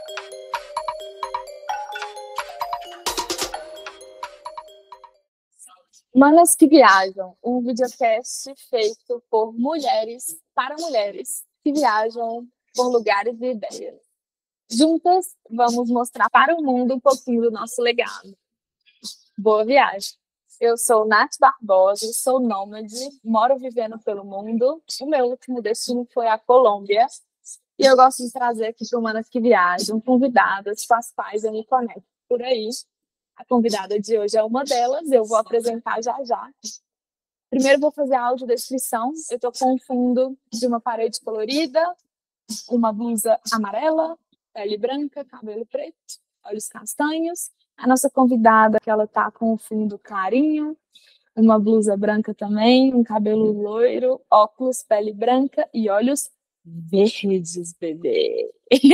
Manas que Viajam, um videocast feito por mulheres para mulheres que viajam por lugares e ideias. Juntas, vamos mostrar para o mundo um pouquinho do nosso legado. Boa viagem! Eu sou Nath Barbosa, sou nômade, moro vivendo pelo mundo. O meu último destino foi a Colômbia. E eu gosto de trazer aqui para Manas que Viajam convidadas com as quais eu me conecto por aí. A convidada de hoje é uma delas, eu vou apresentar já já. Primeiro vou fazer a audiodescrição. Eu estou com um fundo de uma parede colorida, uma blusa amarela, pele branca, cabelo preto, olhos castanhos. A nossa convidada, que ela está com um fundo clarinho, uma blusa branca também, um cabelo loiro, óculos, pele branca e olhos verdes, bebê.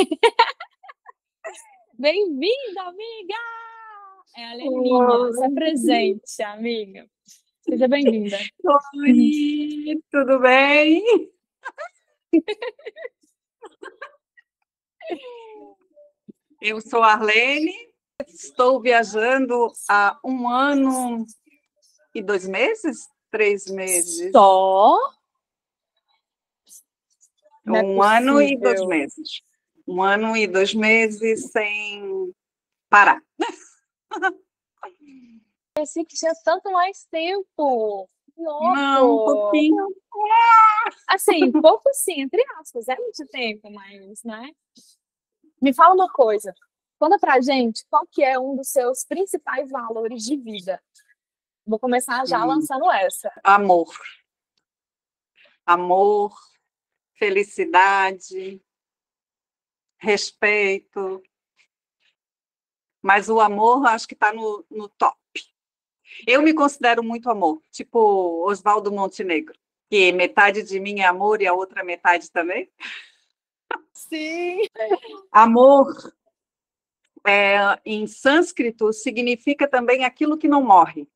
Bem-vinda, amiga! É a Leninha, se apresente, amiga. Seja bem-vinda. Oi, tudo bem? Eu sou a Arlene, estou viajando há 1 ano e 2 meses? 3 meses? Só? 1 ano e 2 meses. 1 ano e 2 meses sem parar. Pensei que tinha tanto mais tempo. Nossa. Não, um pouquinho. Assim, pouco sim, entre aspas. É muito tempo, mas, né? Me fala uma coisa. Conta pra gente qual que é um dos seus principais valores de vida. Vou começar já lançando essa. Amor. Amor, felicidade, respeito. Mas o amor, acho que está no top. Eu me considero muito amor, tipo Oswaldo Montenegro, que metade de mim é amor e a outra metade também. Sim. Amor, em sânscrito, significa também aquilo que não morre.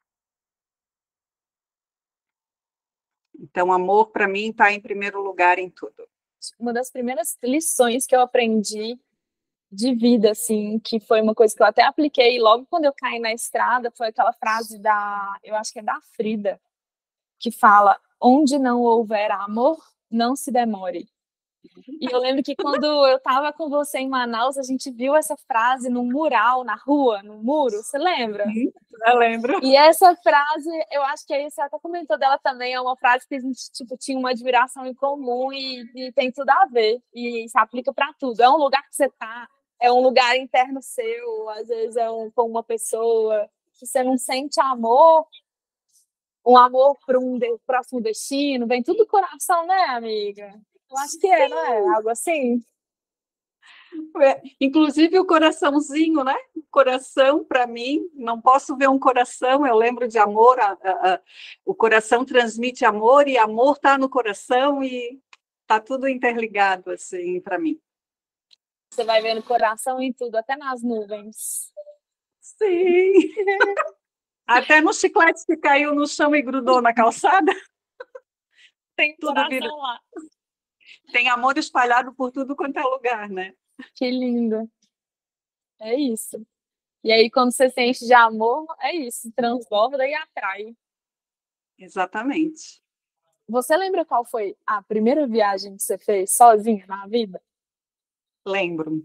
Então, amor, para mim, está em primeiro lugar em tudo. Uma das primeiras lições que eu aprendi de vida, assim, que foi uma coisa que eu até apliquei logo quando eu caí na estrada, foi aquela frase eu acho que é da Frida, que fala: onde não houver amor, não se demore. E eu lembro que quando eu estava com você em Manaus, a gente viu essa frase num mural, na rua, no muro, você lembra? Eu lembro. E essa frase, eu acho que aí você até comentou dela também, é uma frase que a gente tipo, tinha uma admiração em comum e tem tudo a ver, e se aplica para tudo. É um lugar que você está, é um lugar interno seu, às vezes é com uma pessoa que você não sente amor, um amor para um próximo destino, vem tudo do coração, né, amiga? Eu acho que é, não é? Algo assim. Inclusive o coraçãozinho, né? Coração, para mim, não posso ver um coração, eu lembro de amor, o coração transmite amor e amor está no coração e está tudo interligado, assim, para mim. Você vai vendo coração em tudo, até nas nuvens. Sim! Até no chiclete que caiu no chão e grudou na calçada. Tem coração lá. Tem amor espalhado por tudo quanto é lugar, né? Que lindo. É isso. E aí, quando você se enche de amor, é isso, transborda e atrai. Exatamente. Você lembra qual foi a primeira viagem que você fez sozinha na vida? Lembro.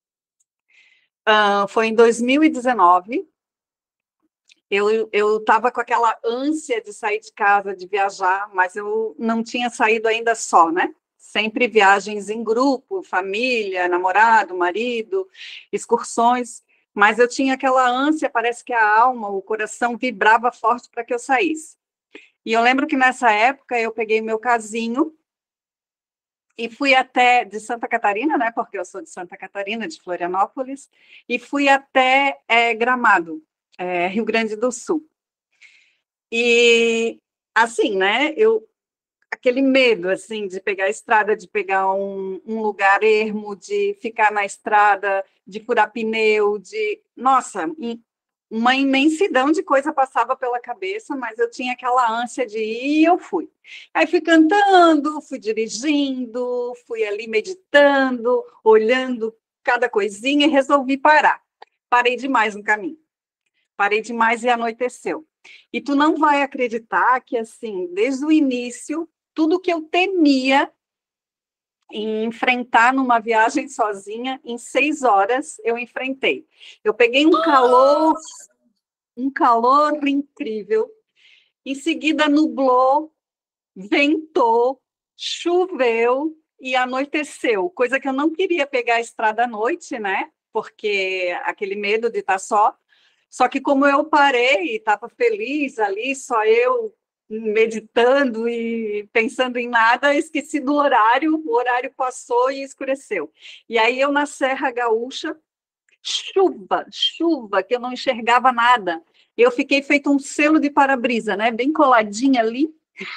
Foi em 2019. Eu estava com aquela ânsia de sair de casa, de viajar, mas eu não tinha saído ainda só, né? Sempre viagens em grupo, família, namorado, marido, excursões, mas eu tinha aquela ânsia, parece que a alma, o coração vibrava forte para que eu saísse. E eu lembro que nessa época eu peguei meu casinho e fui até de Santa Catarina, né? Porque eu sou de Santa Catarina, de Florianópolis, e fui até Gramado, Rio Grande do Sul. E assim, né? Aquele medo assim de pegar a estrada, de pegar um lugar ermo, de ficar na estrada, de furar pneu, nossa, uma imensidão de coisa passava pela cabeça, mas eu tinha aquela ânsia de ir e eu fui. Aí fui cantando, fui dirigindo, fui ali meditando, olhando cada coisinha, e resolvi parar. Parei demais no caminho. Parei demais e anoiteceu. E tu não vai acreditar que, assim, desde o início, tudo que eu temia em enfrentar numa viagem sozinha, em 6 horas eu enfrentei. Eu peguei um calor incrível. Em seguida nublou, ventou, choveu e anoiteceu, coisa que eu não queria pegar a estrada à noite, né? Porque aquele medo de estar só. Só que como eu parei e estava feliz ali, só eu meditando e pensando em nada, esqueci do horário, o horário passou e escureceu. E aí eu na Serra Gaúcha, chuva, que eu não enxergava nada. Eu fiquei feito um selo de para-brisa, né? Bem coladinha ali.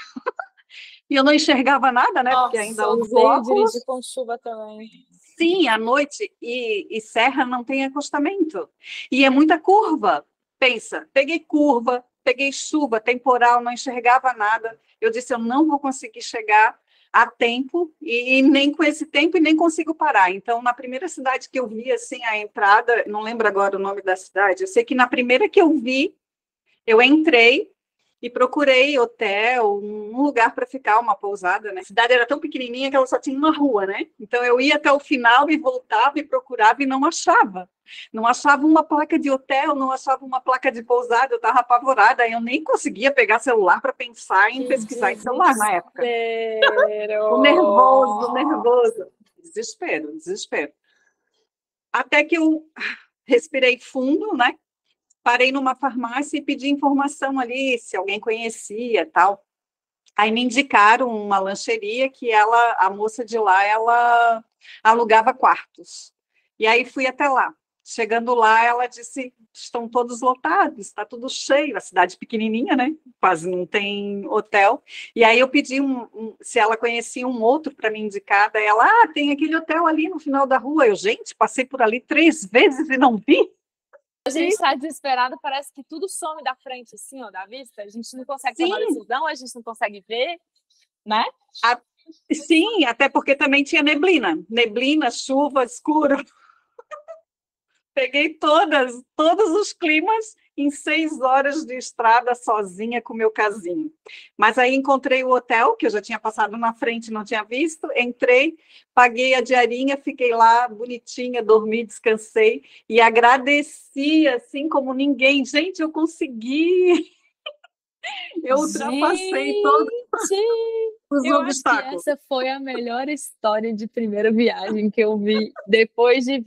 E eu não enxergava nada, né? Porque Nossa, ainda uso odeio dirigir óculos. com chuva também. Sim, à noite. E serra não tem acostamento. E é muita curva. Pensa, peguei chuva, temporal, não enxergava nada. Eu disse, eu não vou conseguir chegar a tempo e nem com esse tempo e nem consigo parar. Então, na primeira cidade que eu vi, assim, a entrada, não lembro agora o nome da cidade, eu sei que na primeira que eu vi, eu entrei e procurei hotel, um lugar para ficar, uma pousada, né? A cidade era tão pequenininha que ela só tinha uma rua, né? Então eu ia até o final e voltava e procurava e não achava. Não achava uma placa de hotel, não achava uma placa de pousada, eu estava apavorada, eu nem conseguia pegar celular para pensar em Que pesquisar em celular na época. O desespero! nervoso, o nervoso. Desespero, desespero. Até que eu respirei fundo, né? Parei numa farmácia e pedi informação ali, se alguém conhecia, tal. Aí me indicaram uma lancheria que a moça de lá, ela alugava quartos. E aí fui até lá. Chegando lá, ela disse, estão todos lotados, está tudo cheio, a cidade pequenininha, né? Quase não tem hotel. E aí eu pedi se ela conhecia um outro para me indicar, daí ela, tem aquele hotel ali no final da rua. Eu, gente, passei por ali 3 vezes e não vi. A gente está desesperado, parece que tudo some da frente, assim, ó, da vista. A gente não consegue tomar Sim, decisão, a gente não consegue ver, né? sim, até porque também tinha neblina, chuva, escuro. Peguei todos os climas em 6 horas de estrada sozinha com meu casinho. Mas aí encontrei o hotel, que eu já tinha passado na frente, não tinha visto, entrei, paguei a diarinha, fiquei lá bonitinha, dormi, descansei e agradeci assim como ninguém. Gente, eu consegui, eu ultrapassei todos Gente, os eu acho que obstáculos. essa foi a melhor história de primeira viagem que eu vi depois de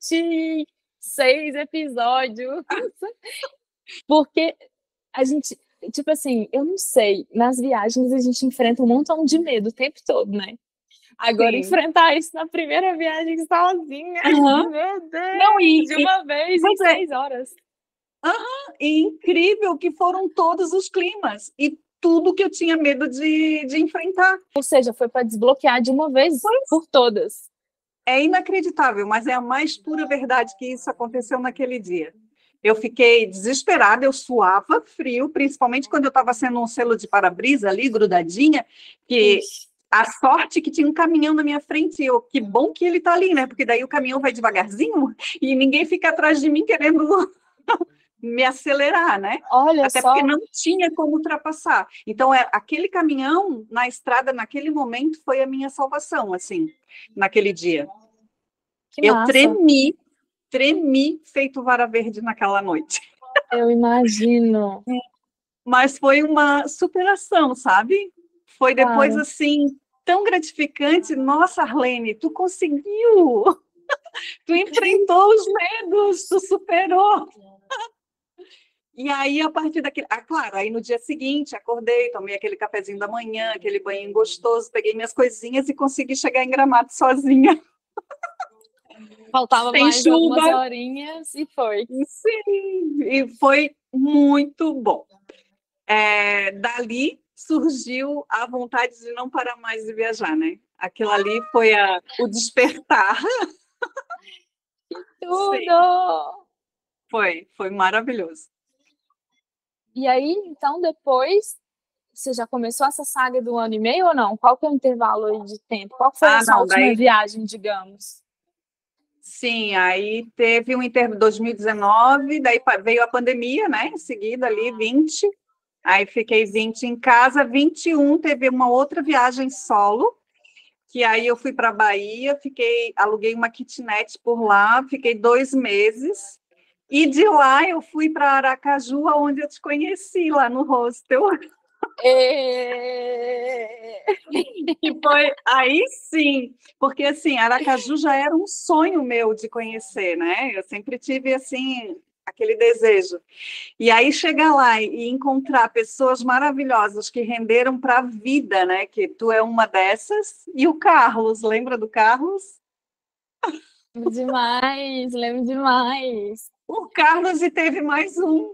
26 episódios. Porque a gente, tipo assim, eu não sei, nas viagens a gente enfrenta um montão de medo o tempo todo, né? Agora, Sim. enfrentar isso na primeira viagem sozinha, Uhum. meu Não, Deus, de uma vez em pois é, 6 horas. e incrível que foram todos os climas e tudo que eu tinha medo de enfrentar. Ou seja, foi para desbloquear de uma vez por todas. É inacreditável, mas é a mais pura verdade que isso aconteceu naquele dia. Eu fiquei desesperada, eu suava frio, principalmente quando eu estava sendo um selo de para-brisa ali, grudadinha, que Ixi. a sorte que tinha um caminhão na minha frente, eu, que bom que ele está ali, né? Porque daí o caminhão vai devagarzinho e ninguém fica atrás de mim querendo me acelerar, né? Olha Até porque só, não tinha como ultrapassar. Então, aquele caminhão na estrada, naquele momento, foi a minha salvação, assim, naquele dia. que Eu massa. tremi feito vara verde naquela noite. Eu imagino. Mas foi uma superação, sabe? Foi depois, Claro. assim, tão gratificante. Nossa, Arlene, tu conseguiu! Tu enfrentou os medos, tu superou. E aí, a partir daquele. Ah, claro, aí no dia seguinte, acordei, tomei aquele cafezinho da manhã, aquele banho gostoso, peguei minhas coisinhas e consegui chegar em Gramado sozinha, Faltava sem mais algumas chuva. horinhas e foi. Sim, e foi muito bom. Dali surgiu a vontade de não parar mais de viajar, né? Aquilo ali foi o despertar. Sim, Tudo! foi maravilhoso. E aí, então, depois, você já começou essa saga do 1 ano e meio ou não? Qual que é o intervalo aí de tempo? Qual foi a Ah, sua não, última daí viagem, digamos? Sim, aí teve 2019, daí veio a pandemia, né? Em seguida ali 20, aí fiquei 20 em casa, 21 teve uma outra viagem solo, que aí eu fui para a Bahia, aluguei uma kitnet por lá, fiquei 2 meses, e de lá eu fui para Aracaju, onde eu te conheci, lá no hostel. E foi aí sim, porque assim, Aracaju já era um sonho meu de conhecer, né? Eu sempre tive assim aquele desejo. E aí chegar lá e encontrar pessoas maravilhosas que renderam para a vida, né? Que tu é uma dessas, e o Carlos, lembra do Carlos? Lembro demais, lembro demais. O Carlos e teve mais um.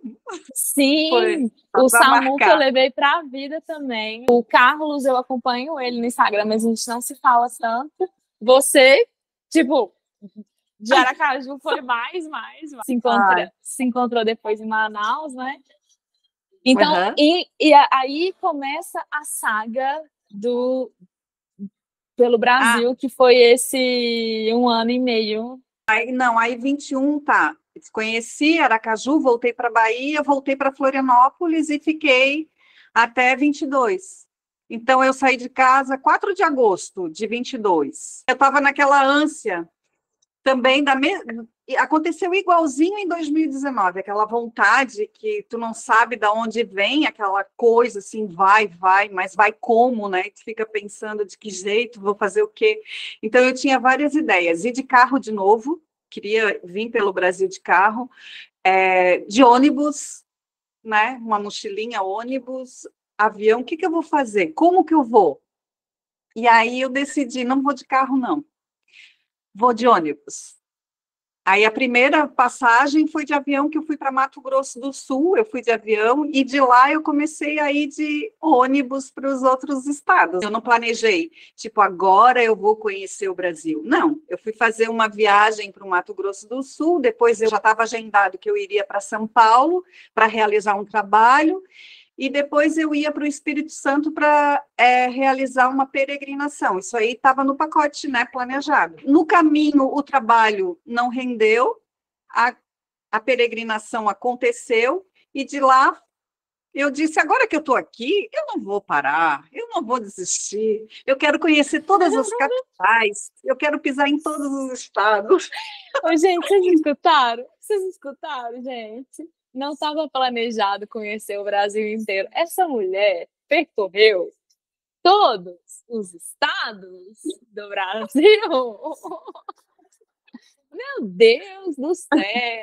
Foi Sim, só o para Samu que eu marcar. levei para a vida também. O Carlos, eu acompanho ele no Instagram, mas a gente não se fala tanto. Você, tipo, de Aracaju foi mais. Ai, Se encontrou depois em Manaus, né? Então, aham. aí começa a saga do pelo Ah, Brasil, que foi esse 1 ano e meio. não, aí 21, tá. Conheci Aracaju, voltei para Bahia, voltei para Florianópolis e fiquei até 22. Então, eu saí de casa 4 de agosto de 22. Eu estava naquela ânsia também aconteceu igualzinho em 2019, aquela vontade que tu não sabe de onde vem aquela coisa assim, vai, mas vai como, né? Tu fica pensando de que jeito, vou fazer o quê? Então eu tinha várias ideias, ir de carro de novo, queria vir pelo Brasil de carro, de ônibus, né? Uma mochilinha, ônibus, avião, o que que eu vou fazer? Como que eu vou? E aí eu decidi, não vou de carro, não, vou de ônibus. Aí a primeira passagem foi de avião, que eu fui para Mato Grosso do Sul, eu fui de avião, e de lá eu comecei a ir de ônibus para os outros estados. Eu não planejei, tipo, agora eu vou conhecer o Brasil. Não, eu fui fazer uma viagem para o Mato Grosso do Sul, depois eu já estava agendado que eu iria para São Paulo para realizar um trabalho, e depois eu ia para o Espírito Santo para realizar uma peregrinação. Isso aí estava no pacote, né, planejado. No caminho, o trabalho não rendeu, a, a peregrinação aconteceu, e de lá eu disse, agora que eu estou aqui, eu não vou parar, eu não vou desistir, eu quero conhecer todas as capitais, eu quero pisar em todos os estados. Ô, gente, vocês escutaram? Vocês escutaram, gente? Não estava planejado conhecer o Brasil inteiro. Essa mulher percorreu todos os estados do Brasil. Meu Deus do céu!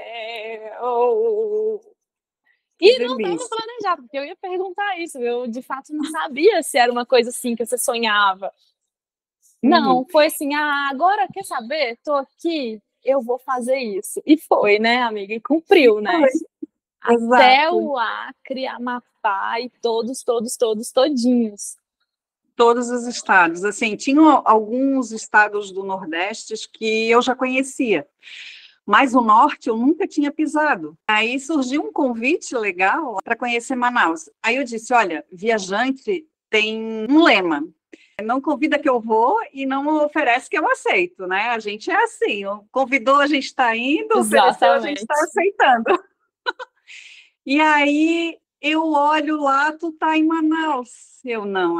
Que E não estava delícia. planejado, porque eu ia perguntar isso. Eu, de fato, não sabia se era uma coisa assim que você sonhava. Não, Uhum. foi assim, agora quer saber? Tô aqui, eu vou fazer isso. E foi, né, amiga? E cumpriu, né? Até Exato. o Acre, Amapá e todinhos. Todos os estados. Assim, tinham alguns estados do Nordeste que eu já conhecia, mas o Norte eu nunca tinha pisado. Aí surgiu um convite legal para conhecer Manaus. Aí eu disse: olha, viajante tem um lema. Não convida que eu vou e não oferece que eu aceito, né? A gente é assim, convidou, a gente está indo, ofereceu, a gente está Exatamente. aceitando. E aí eu olho lá, tu tá em Manaus. Eu não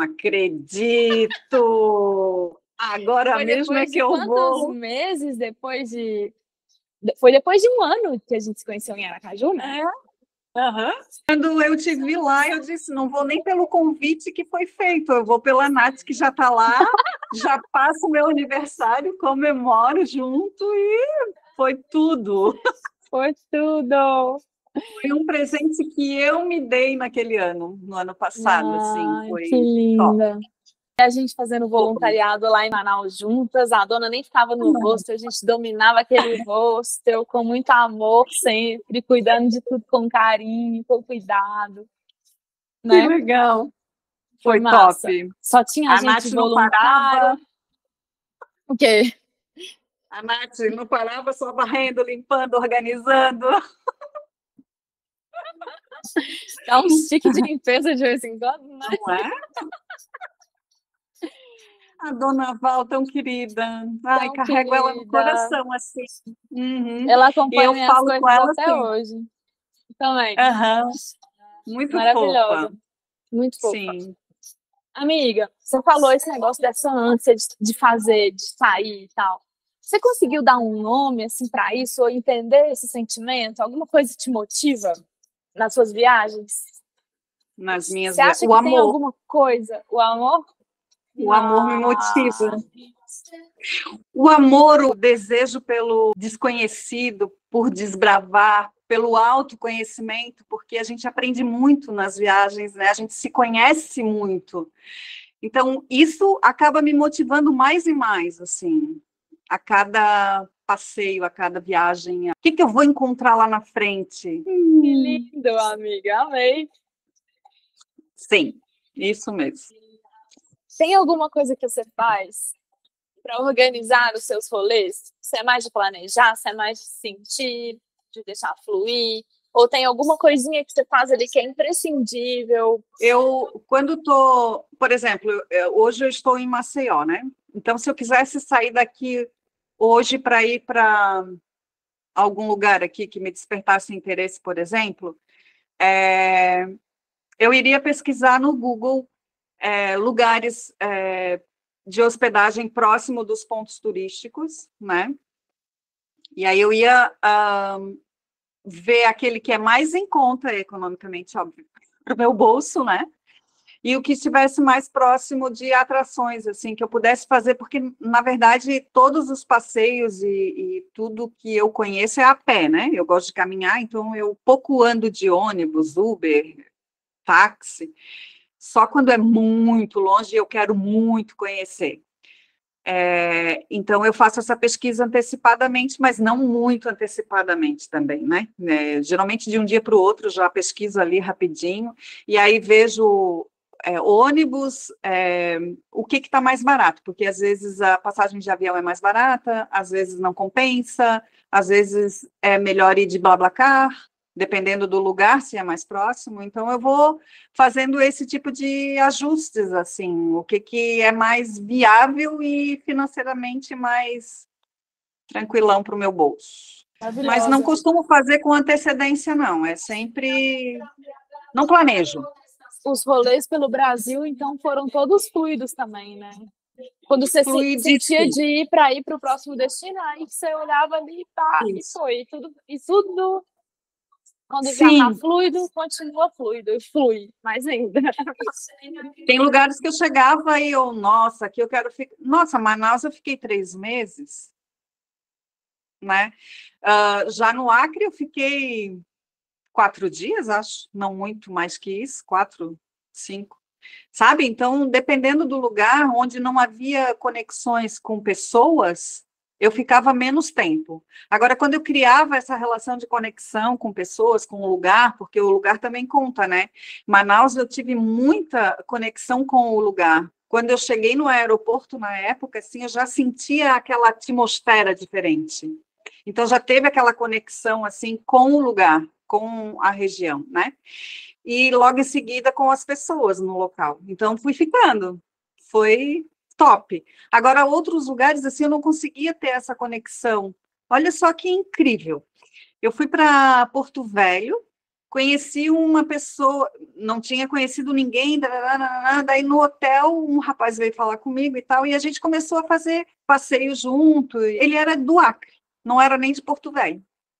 acredito. Agora Foi mesmo é depois que de eu quantos vou. meses depois de. Foi depois de 1 ano que a gente se conheceu em Aracaju, né? É, aham. Quando eu te vi lá, eu disse, não vou nem pelo convite que foi feito, eu vou pela Nath que já está lá, já passo o meu aniversário, comemoro junto e foi tudo. Foi tudo. Foi um presente que eu me dei naquele ano, no ano passado, assim, Ai, que foi top. linda. A gente fazendo Foi. voluntariado lá em Manaus juntas, a dona nem ficava no hostel, a gente dominava aquele hostel com muito amor sempre, cuidando de tudo com carinho, com cuidado, Que né? legal. Foi Foi top. massa. Só tinha A Nath gente não parava, voluntária. O quê? a Nath não parava, só varrendo, limpando, organizando. Dá um stick de limpeza de vez em quando, né? Não é? A dona Val, tão querida. Ai, tão carrego ela no querida. coração, assim. Uhum. Ela E eu acompanha minhas falo com coisas ela até assim, hoje. Também. aham, muito fofa. Maravilhosa. Muito fofa. Sim. Amiga, você falou esse negócio dessa ânsia de fazer, de sair e tal. Você conseguiu dar um nome assim para isso ou entender esse sentimento? Alguma coisa te motiva nas suas viagens? Nas minhas Você viagens. acha que tem alguma coisa? O amor? O amor me Ah, motiva. O amor, o desejo pelo desconhecido, por desbravar, pelo autoconhecimento, porque a gente aprende muito nas viagens, né? A gente se conhece muito. Então, isso acaba me motivando mais e mais, assim, a cada passeio, a cada viagem. O que, que eu vou encontrar lá na frente? que lindo, amiga. Amei. Sim, isso mesmo. Tem alguma coisa que você faz para organizar os seus rolês? Você é mais de planejar? Você é mais de sentir, de deixar fluir? Ou tem alguma coisinha que você faz ali que é imprescindível? Quando estou, por exemplo, hoje eu estou em Maceió, né? Então, se eu quisesse sair daqui hoje para ir para algum lugar aqui que me despertasse interesse, por exemplo, é, eu iria pesquisar no Google lugares de hospedagem próximo dos pontos turísticos, né? E aí eu ia ver aquele que é mais em conta economicamente, óbvio, para o meu bolso, né? E o que estivesse mais próximo de atrações, assim, que eu pudesse fazer, porque, na verdade, todos os passeios e tudo que eu conheço é a pé, né? Eu gosto de caminhar, então eu pouco ando de ônibus, Uber, táxi, só quando é muito longe e eu quero muito conhecer. Então, eu faço essa pesquisa antecipadamente, mas não muito antecipadamente também, né? Geralmente, de um dia para o outro, já pesquiso ali rapidinho, e aí vejo ônibus, o que está mais barato, porque às vezes a passagem de avião é mais barata, às vezes não compensa, às vezes é melhor ir de BlaBlaCar, dependendo do lugar, se é mais próximo. Então, eu vou fazendo esse tipo de ajustes, assim, o que é mais viável e financeiramente mais tranquilão para o meu bolso. Mas não Maravilhosa. costumo fazer com antecedência, não. É sempre. Não planejo. Os rolês pelo Brasil, então, foram todos fluidos também, né? Quando você sentia Fluidíssimo. de ir para o próximo destino, aí você olhava ali pá, e Isso. foi. E tudo, quando já está Sim, fluido, continua fluido, e flui mais ainda. tem lugares que eu chegava e eu, nossa, aqui eu quero ficar. Nossa, Manaus eu fiquei 3 meses, né? Já no Acre eu fiquei 4 dias, acho, não muito mais que isso, 4, 5. Sabe? Então, dependendo do lugar onde não havia conexões com pessoas, eu ficava menos tempo. Agora, quando eu criava essa relação de conexão com pessoas, com o lugar, porque o lugar também conta, né? Manaus, eu tive muita conexão com o lugar. Quando eu cheguei no aeroporto na época, assim, eu já sentia aquela atmosfera diferente. Então, já teve aquela conexão, assim, com o lugar, com a região, né? E logo em seguida com as pessoas no local. Então, fui ficando. Foi top. Agora, outros lugares, assim, eu não conseguia ter essa conexão. Olha só que incrível. Eu fui para Porto Velho, conheci uma pessoa, não tinha conhecido ninguém, daí no hotel um rapaz veio falar comigo e tal, e a gente começou a fazer passeio junto. Ele era do Acre, não era nem de Porto Velho.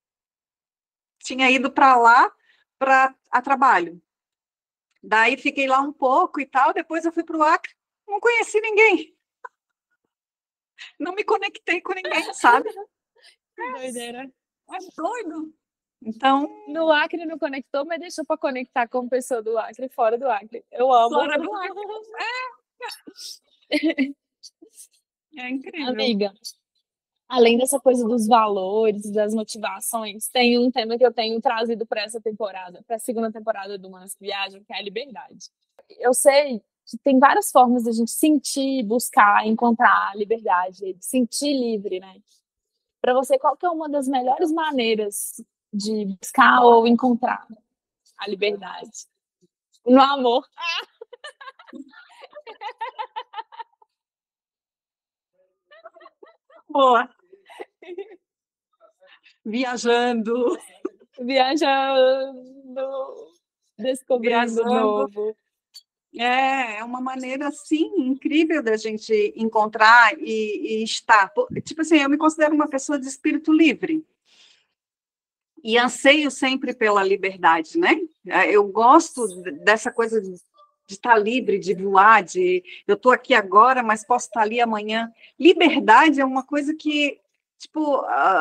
Tinha ido para lá a trabalho. Daí fiquei lá um pouco e tal, depois eu fui para o Acre, não conheci ninguém, não me conectei com ninguém, sabe? Que doideira. É doido. Então, No Acre não conectou, mas deixou para conectar com pessoa do Acre, fora do Acre. Eu amo. fora do Acre, é incrível. Amiga, além dessa coisa dos valores, das motivações, tem um tema que eu tenho trazido para essa temporada, para a segunda temporada do Manas Viagem, que é a liberdade. Eu sei que tem várias formas de a gente sentir, buscar, encontrar a liberdade, de sentir livre, né? Para você, qual que é uma das melhores maneiras de buscar ou encontrar a liberdade? No amor. Boa. Viajando. Viajando, descobrindo Viajando. novo. É uma maneira, assim, incrível da gente encontrar e estar. Tipo assim, eu me considero uma pessoa de espírito livre. E anseio sempre pela liberdade, né? Eu gosto dessa coisa de estar livre, de voar, eu estou aqui agora, mas posso estar ali amanhã. Liberdade é uma coisa que, tipo,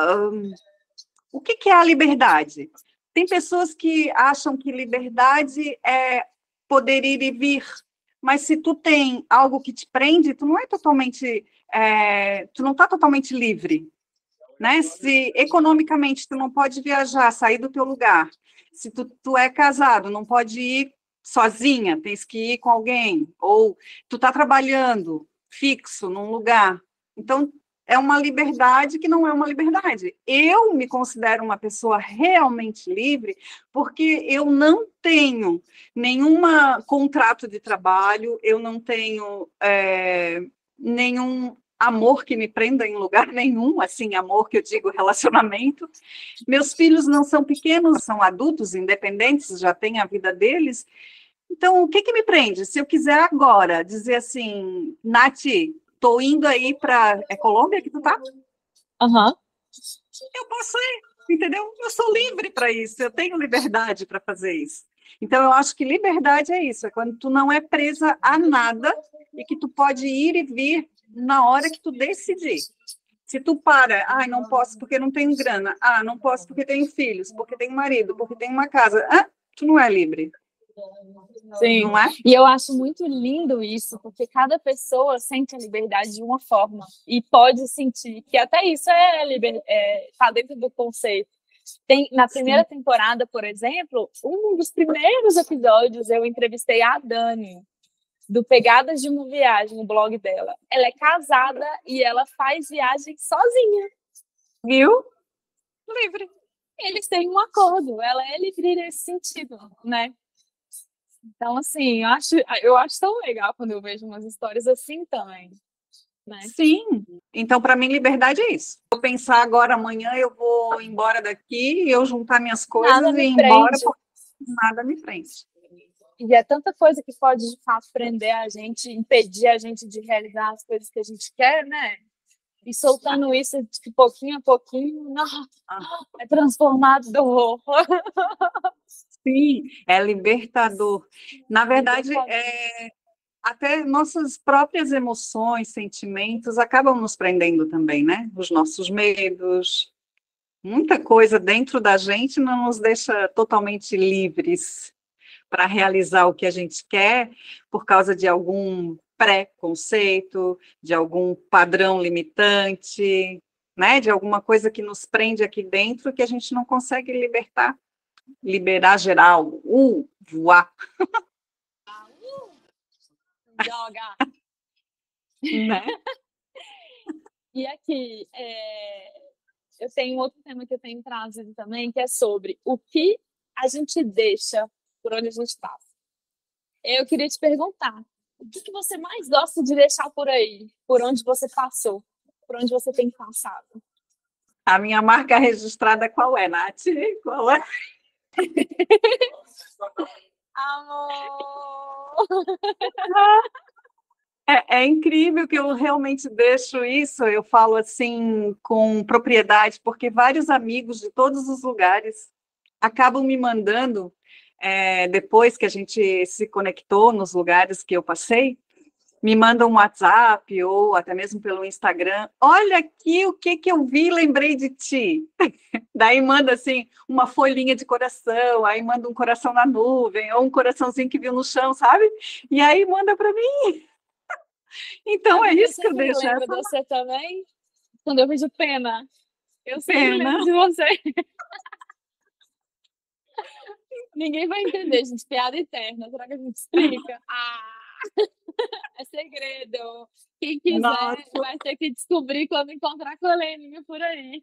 o que é a liberdade? Tem pessoas que acham que liberdade é poder ir e vir, mas se tu tem algo que te prende, tu não é totalmente, tu não está totalmente livre, né? Se economicamente tu não pode viajar, sair do teu lugar, se tu é casado, não pode ir sozinha, tens que ir com alguém, ou tu está trabalhando fixo num lugar, então é uma liberdade que não é uma liberdade. Eu me considero uma pessoa realmente livre porque eu não tenho nenhum contrato de trabalho, eu não tenho nenhum amor que me prenda em lugar nenhum, assim, amor que eu digo relacionamento. Meus filhos não são pequenos, são adultos, independentes, já têm a vida deles. Então, o que me prende? Se eu quiser agora dizer assim, Nath, estou indo aí para... É Colômbia que tu tá? Uhum. Eu posso ir, entendeu? Eu sou livre para isso, eu tenho liberdade para fazer isso. Então, eu acho que liberdade é isso, é quando tu não é presa a nada e que tu pode ir e vir na hora que tu decidir. Se tu para, não posso porque não tenho grana, não posso porque tenho filhos, porque tenho marido, porque tenho uma casa, tu não é livre. Sim, não é? E eu acho muito lindo isso, porque cada pessoa sente a liberdade de uma forma e pode sentir que até isso tá dentro do conceito. Na primeira temporada, por exemplo, um dos primeiros episódios eu entrevistei a Dani, do Pegadas de uma Viagem, no blog dela. Ela é casada e ela faz viagem sozinha. Viu? Livre. Eles têm um acordo, ela é livre nesse sentido, né? Então, assim, eu acho tão legal quando eu vejo umas histórias assim também. Né? Sim. Então, para mim, liberdade é isso. Vou pensar agora, amanhã eu vou embora daqui, eu juntar minhas coisas e ir embora, porque nada me prende. E é tanta coisa que pode, de fato, prender a gente, impedir a gente de realizar as coisas que a gente quer, né? E soltando isso de pouquinho a pouquinho, é transformador. Sim, é libertador. Na verdade, até nossas próprias emoções, sentimentos acabam nos prendendo também, né? Os nossos medos. Muita coisa dentro da gente não nos deixa totalmente livres para realizar o que a gente quer por causa de algum preconceito, de algum padrão limitante, né? De alguma coisa que nos prende aqui dentro que a gente não consegue liberar geral, voar. Joga! Né? E aqui, eu tenho outro tema que eu tenho trazido também, que é sobre o que a gente deixa por onde a gente passa. Eu queria te perguntar, o que você mais gosta de deixar por aí, por onde você passou, por onde você tem passado? A minha marca registrada qual é, Nath? Qual é? Amor! É incrível que eu realmente deixo isso, eu falo assim com propriedade, porque vários amigos de todos os lugares acabam me mandando, depois que a gente se conectou nos lugares que eu passei, me mandam um WhatsApp ou até mesmo pelo Instagram, olha aqui o que eu vi, lembrei de ti. Daí manda assim uma folhinha de coração, aí manda um coração na nuvem, ou um coraçãozinho que viu no chão, sabe? E aí manda para mim. Então é isso que eu deixo. Lembra de você também? Quando eu vejo pena, eu sempre Pena. lembro de você. Ninguém vai entender, gente. Piada interna. Será que a gente explica? É segredo. Quem quiser vai ter que descobrir quando encontrar com a Leninha por aí.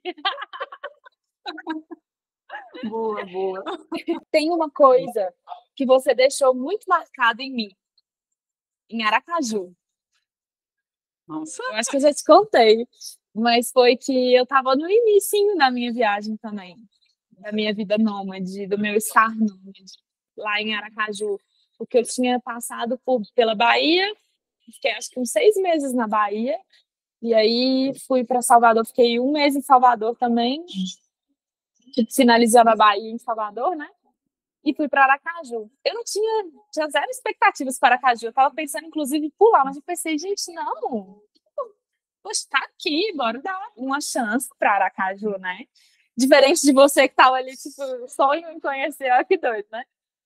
Boa, boa. Tem uma coisa que você deixou muito marcada em mim, em Aracaju. Nossa. Eu acho que eu já te contei. Mas foi que eu estava no início da minha viagem também, da minha vida nômade, do meu estar nômade, lá em Aracaju, porque eu tinha passado pela Bahia, fiquei acho que uns 6 meses na Bahia, e aí fui para Salvador, fiquei 1 mês em Salvador também, tipo, finalizando a Bahia em Salvador, né? E fui para Aracaju. Eu não tinha zero expectativas para Aracaju, eu estava pensando inclusive em pular, mas eu pensei, gente, não, poxa, tá aqui, bora dar uma chance para Aracaju, né? Diferente de você que tava ali, tipo, sonho em conhecer, olha que doido, né?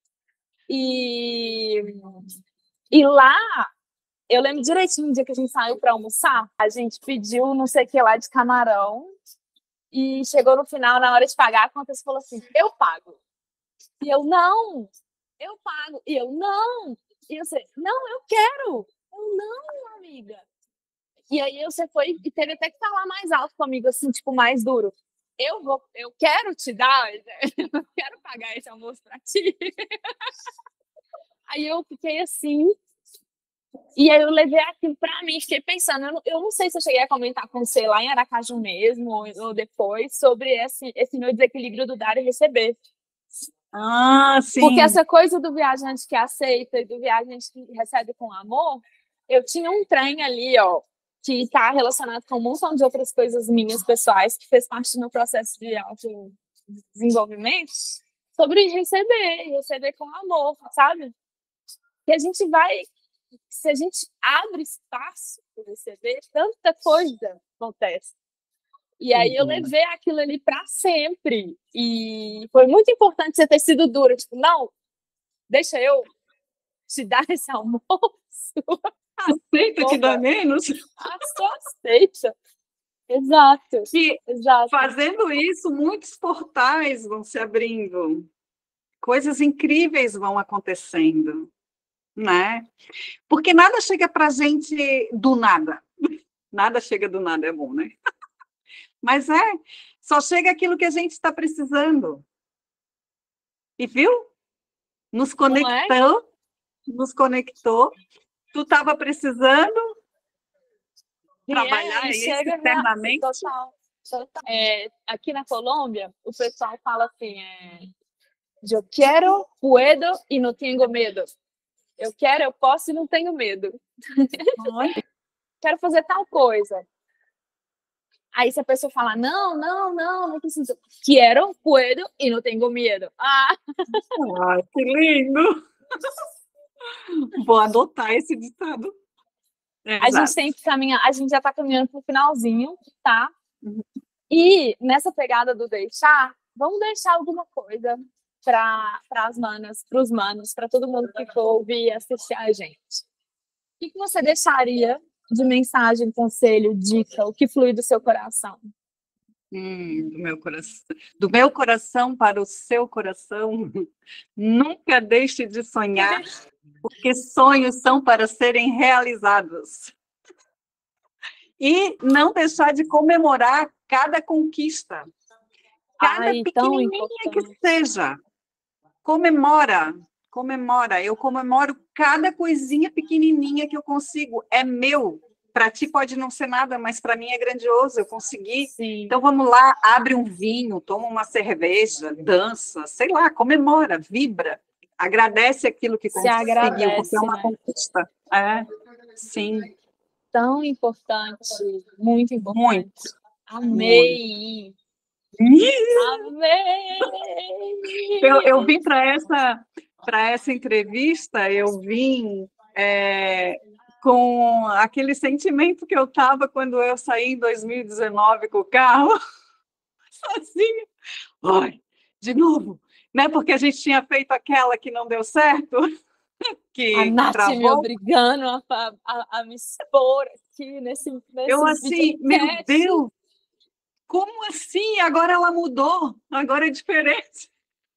E lá, eu lembro direitinho, no dia que a gente saiu para almoçar, a gente pediu não sei o que lá de camarão, e chegou no final, na hora de pagar, a conta falou assim, eu pago. E eu, não, eu pago. E eu, não. E você, não, eu quero. Eu, não, amiga. E aí você foi e teve até que falar mais alto comigo, assim, tipo, mais duro. Eu quero te dar, eu quero pagar esse almoço pra ti. Aí eu fiquei assim, e aí eu levei aquilo pra mim, fiquei pensando, eu não sei se eu cheguei a comentar com você lá em Aracaju mesmo, ou depois, sobre esse meu desequilíbrio do dar e receber. Ah, sim. Porque essa coisa do viajante que aceita e do viajante que recebe com amor, eu tinha um trem ali, ó, que está relacionado com um montão de outras coisas minhas pessoais, que fez parte do meu processo de autodesenvolvimento, sobre receber com amor, sabe? Que a gente vai, se a gente abre espaço para receber, tanta coisa acontece. E aí eu levei aquilo ali para sempre. E foi muito importante você ter sido dura. Tipo, não, deixa eu te dar esse almoço. Aceita que dá menos. Só aceita. Exato. E exato. fazendo isso, muitos portais vão se abrindo. Coisas incríveis vão acontecendo, né? Porque nada chega para a gente do nada. Nada chega do nada, é bom, né? Mas só chega aquilo que a gente está precisando. E viu? Nos conectou. Tu estava precisando trabalhar isso internamente. Total. Aqui na Colômbia, o pessoal fala assim, eu quero, puedo e não tenho medo. Eu quero, eu posso e não tenho medo. Quero fazer tal coisa. Aí se a pessoa fala, não preciso. Quero, puedo e não tenho medo. Que lindo! Vou adotar esse ditado. A gente tem que caminhar, a gente já está caminhando para o finalzinho, tá? E nessa pegada do deixar, vamos deixar alguma coisa para as manas, para os manos, para todo mundo que for ouvir e assistir a gente. O que você deixaria de mensagem, conselho, dica, o que flui do seu coração? Do meu coração para o seu coração, nunca deixe de sonhar, porque sonhos são para serem realizados. E não deixar de comemorar cada conquista, cada pequenininha que seja. Comemora. Eu comemoro cada coisinha pequenininha que eu consigo. É meu. Para ti pode não ser nada, mas para mim é grandioso. Eu consegui. Sim. Então vamos lá, abre um vinho, toma uma cerveja, dança, sei lá, comemora, vibra. Agradece aquilo que conseguiu, porque é uma conquista. Sim. Tão importante, muito importante. Muito. Amei! Amei! Eu vim para essa entrevista, eu vim com aquele sentimento que eu estava quando eu saí em 2019 com o carro, sozinha. Ai, de novo, né? Porque a gente tinha feito aquela que não deu certo. A Nath me obrigando a me expor aqui nesse eu assim, meu Deus, como assim? Agora ela mudou, agora é diferente.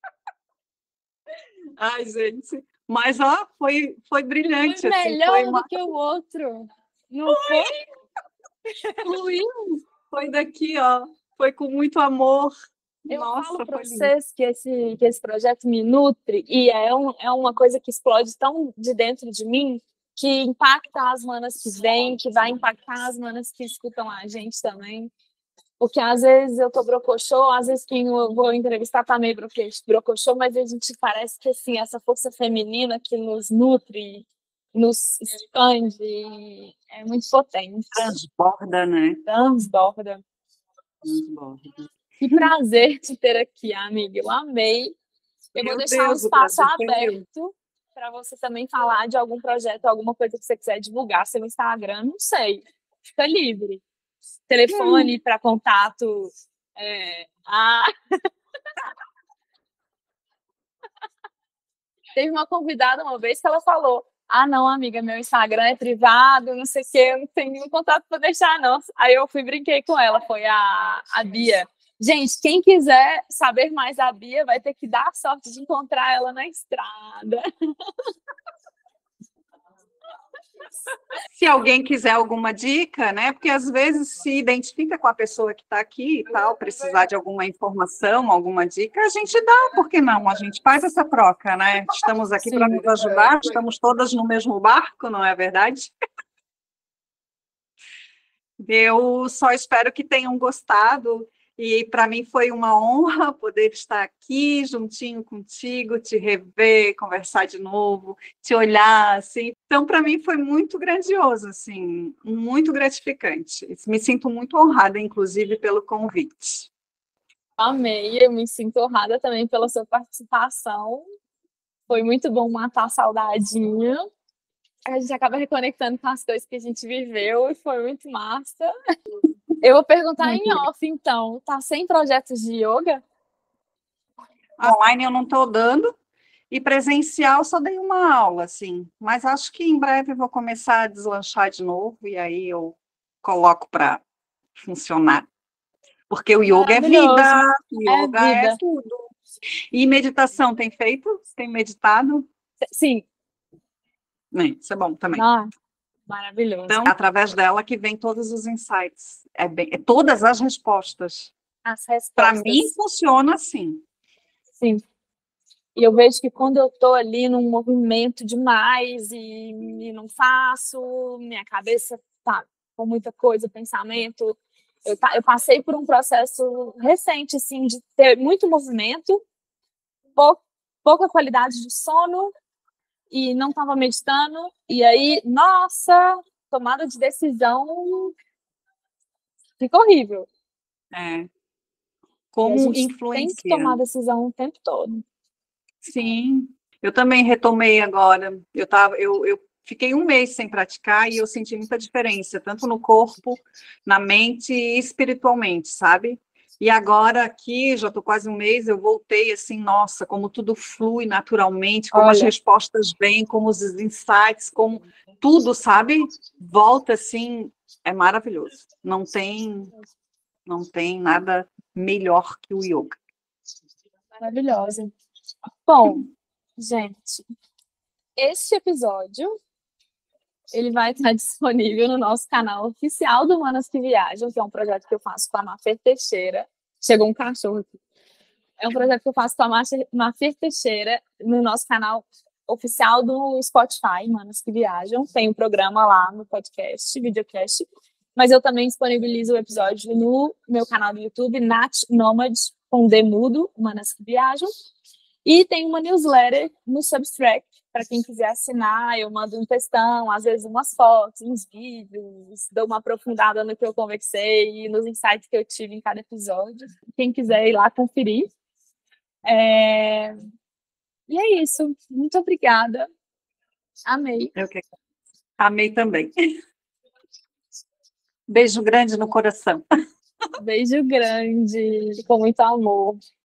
Ai, gente, mas foi brilhante. Foi melhor do que o outro. Não foi? Fluiu. Foi daqui, foi com muito amor. Eu falo para vocês que esse projeto me nutre e é uma coisa que explode tão de dentro de mim que impacta as manas que vêm, que vai impactar as manas que escutam a gente também. Porque às vezes eu tô brocochô, às vezes quem eu vou entrevistar tá meio brocochô, mas a gente parece que assim, essa força feminina que nos nutre, nos expande, é muito potente. Transborda, né? Transborda. Transborda. Que prazer te ter aqui, amiga. Eu amei. Eu vou deixar um espaço aberto para você também falar de algum projeto, alguma coisa que você quiser divulgar, seu Instagram, não sei. Fica livre. Telefone para contato. Teve uma convidada uma vez que ela falou: ah, não, amiga, meu Instagram é privado, não sei o quê, eu não tenho nenhum contato para deixar, não. Aí eu brinquei com ela, foi a Bia. Gente, quem quiser saber mais da Bia vai ter que dar a sorte de encontrar ela na estrada. Se alguém quiser alguma dica, né? Porque às vezes se identifica com a pessoa que está aqui e tal, precisar de alguma informação, alguma dica, a gente dá, por que não? A gente faz essa troca, né? Estamos aqui para nos ajudar, estamos todas no mesmo barco, não é verdade? Eu só espero que tenham gostado. E para mim foi uma honra poder estar aqui juntinho contigo, te rever, conversar de novo, te olhar, assim. Então, para mim foi muito grandioso, assim, muito gratificante. Me sinto muito honrada, inclusive, pelo convite. Amei, eu me sinto honrada também pela sua participação. Foi muito bom matar a saudadinha. A gente acaba reconectando com as coisas que a gente viveu e foi muito massa. Eu vou perguntar em off, então. Tá sem projetos de yoga? Online eu não estou dando, e presencial só dei uma aula, assim. Mas acho que em breve eu vou começar a deslanchar de novo, e aí eu coloco para funcionar. Porque o yoga é vida, o yoga é tudo. E meditação, tem feito? Tem meditado? Sim. Isso é bom também. Maravilhoso. Então, é através dela que vem todos os insights. É todas as respostas. As respostas. Para mim, funciona assim. Sim. E eu vejo que quando eu estou ali num movimento demais e não faço, minha cabeça tá com muita coisa, pensamento. Eu passei por um processo recente, assim, de ter muito movimento, pouca qualidade de sono, e não estava meditando, e aí, nossa, tomada de decisão fica horrível. Como influencia. Tem que tomar decisão o tempo todo. Sim, eu também retomei agora. Eu fiquei um mês sem praticar e eu senti muita diferença, tanto no corpo, na mente e espiritualmente, sabe? E agora aqui, já estou quase um mês, eu voltei assim, nossa, como tudo flui naturalmente, como as respostas vêm, como os insights, como tudo, sabe? Volta assim, é maravilhoso. Não tem nada melhor que o yoga. Maravilhosa. Bom, gente, este episódio ele vai estar disponível no nosso canal oficial do Manas que Viajam, que é um projeto que eu faço com a Mafer Teixeira. Chegou um cachorro aqui. É um projeto que eu faço com a Mafer Teixeira no nosso canal oficial do Spotify, Manas que Viajam. Tem um programa lá no podcast, videocast, mas eu também disponibilizo o episódio no meu canal do YouTube, Nath Nomad, com D mudo, Manas que Viajam. E tem uma newsletter no Substack, para quem quiser assinar. Eu mando um textão, às vezes umas fotos, uns vídeos, dou uma aprofundada no que eu conversei e nos insights que eu tive em cada episódio. Quem quiser ir lá conferir. E é isso. Muito obrigada. Amei. Amei também. Beijo grande no coração. Beijo grande, com muito amor.